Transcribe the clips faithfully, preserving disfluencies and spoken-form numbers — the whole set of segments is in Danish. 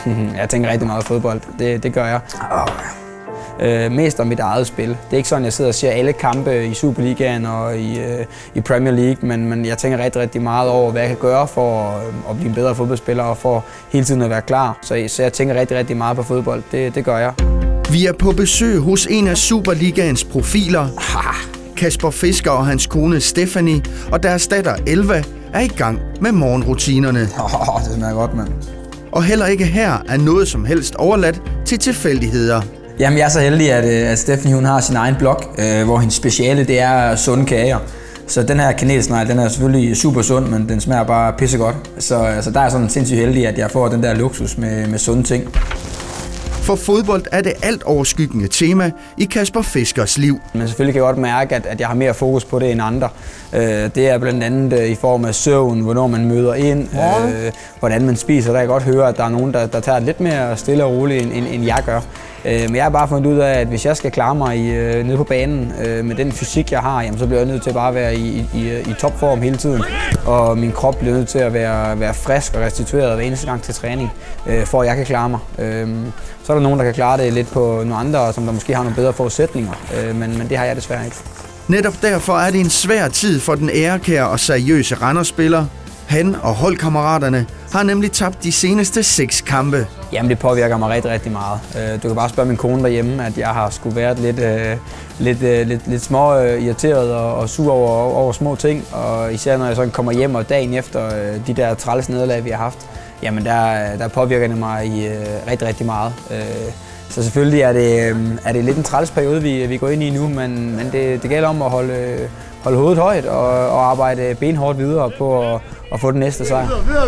Jeg tænker rigtig meget fodbold. Det, det gør jeg. Øh, mest om mit eget spil. Det er ikke sådan, jeg sidder og ser alle kampe i Superligaen og i, øh, i Premier League, men, men jeg tænker rigtig, rigtig meget over, hvad jeg kan gøre for at, at blive en bedre fodboldspiller og for hele tiden at være klar. Så, så jeg tænker rigtig, rigtig meget på fodbold. Det, det gør jeg. Vi er på besøg hos en af Superligaens profiler. Kasper Fisker og hans kone Stephanie og deres datter Elva er i gang med morgenrutinerne. Oh, det smager godt, mand. Og heller ikke her er noget som helst overladt til tilfældigheder. Jamen, jeg er så heldig, at, at Stephanie hun har sin egen blog, øh, hvor hendes speciale det er sunde kager. Så den her kanelsnegl, den er selvfølgelig super sund, men den smager bare pissegodt. Så, så der er sådan sindssygt heldig, at jeg får den der luksus med, med sunde ting. For fodbold er det alt overskyggende tema i Kasper Fiskers liv. Men selvfølgelig kan jeg godt mærke, at, at jeg har mere fokus på det end andre. Øh, det er blandt andet i form af søvn, hvornår man møder ind, øh, hvordan man spiser. Der kan jeg godt høre, at der er nogen, der, der tager lidt mere stille og roligt, end, end jeg gør. Øh, men jeg har bare fundet ud af, at hvis jeg skal klare mig i, øh, nede på banen øh, med den fysik, jeg har, jamen, så bliver jeg nødt til bare at være i, i, i topform hele tiden. Og min krop bliver nødt til at være, være frisk og restitueret hver eneste gang til træning, øh, for at jeg kan klare mig. Øh, så er der nogen, der kan klare det lidt på nogle andre, som der måske har nogle bedre forudsætninger, øh, men, men det har jeg desværre ikke. Netop derfor er det en svær tid for den ærekære og seriøse Randers-spiller. Han og holdkammeraterne har nemlig tabt de seneste seks kampe. Jamen det påvirker mig rigtig, rigtig meget. Du kan bare spørge min kone derhjemme, at jeg har sgu været lidt, lidt, lidt, lidt små irriteret og, og sur over, over små ting. Og især når jeg så kommer hjem og dagen efter de der træls nederlag, vi har haft, jamen der, der påvirker det mig i, rigtig, rigtig meget. Så selvfølgelig er det, er det lidt en træls periode, vi, vi går ind i nu, men, men det, det gælder om at holde, holde hovedet højt og, og arbejde benhårdt videre på at, at få den næste sejr.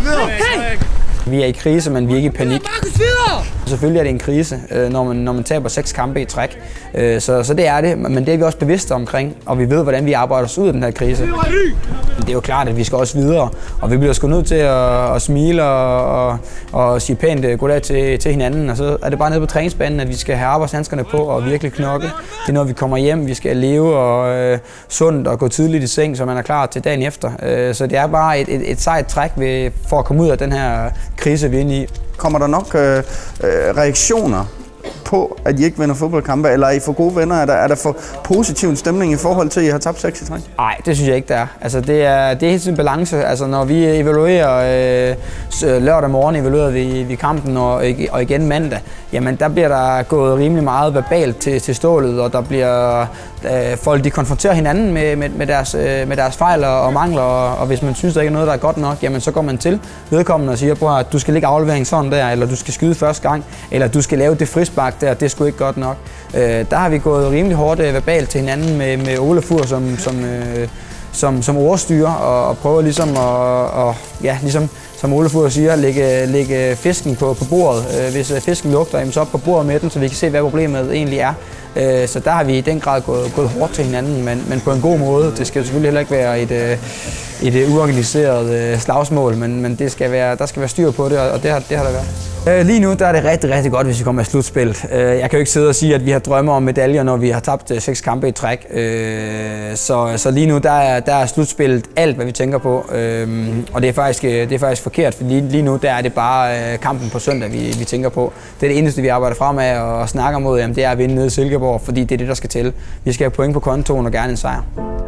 Vi er i krise, men vi er ikke i panik. Selvfølgelig er det en krise, når man, når man taber seks kampe i træk. Så, så det er det, men det er vi også bevidste omkring, og vi ved, hvordan vi arbejder os ud af den her krise. Det er jo klart, at vi skal også videre, og vi bliver sgu nødt til at, at smile og, og, og sige pænt goddag til, til hinanden. Og så er det bare nede på træningsbanen, at vi skal have arbejdshandskerne på og virkelig knokle. Det er når vi kommer hjem, vi skal leve og, øh, sundt og gå tidligt i seng, så man er klar til dagen efter. Øh, så det er bare et, et, et sejt træk ved, for at komme ud af den her krise, vi er inde i. Kommer der nok øh, øh, reaktioner på, at I ikke vinder fodboldkampe, eller er I for gode venner? Er der, er der for positiv stemning i forhold til, at I har tabt seks i træk? Nej, det synes jeg ikke, der er. Altså, det er, det er helt tiden balance. Altså, når vi evaluerer øh, lørdag morgen, evaluerer vi, vi kampen, og, og igen mandag, jamen der bliver der gået rimelig meget verbalt til, til stålet, og der bliver øh, folk, de konfronterer hinanden med, med, med, deres, øh, med deres fejl og, og mangler, og, og hvis man synes, der ikke er noget, der er godt nok, jamen så går man til vedkommende og siger, at du skal lægge aflevering sådan der, eller du skal skyde første gang, eller du skal lave det frispark der, det er sgu ikke godt nok. Øh, der har vi gået rimelig hårdt øh, verbalt til hinanden med, med Ole Fur som, som, øh, som, som ordstyrer, og, og prøver ligesom at, og, ja, ligesom, som Ole Fur siger, lægge, lægge fisken på, på bordet. Øh, hvis fisken lugter, jamen, så op på bordet med den, så vi kan se, hvad problemet egentlig er. Øh, så der har vi i den grad gået, gået hårdt til hinanden, men, men på en god måde. Det skal selvfølgelig heller ikke være et, et, et uorganiseret slagsmål, men, men det skal være, der skal være styr på det, og det har, det har der været. Lige nu der er det rigtig, rigtig godt, hvis vi kommer i slutspillet. Jeg kan jo ikke sidde og sige, at vi har drømme om medaljer, når vi har tabt seks kampe i træk. Så, så lige nu der er, der er slutspillet alt, hvad vi tænker på. Og det er faktisk, det er faktisk forkert, for lige, lige nu der er det bare kampen på søndag, vi, vi tænker på. Det er det eneste, vi arbejder fremad og snakker mod, jamen, det er at vinde nede i Silkeborg, fordi det er det, der skal til. Vi skal have point på kontoen og gerne en sejr.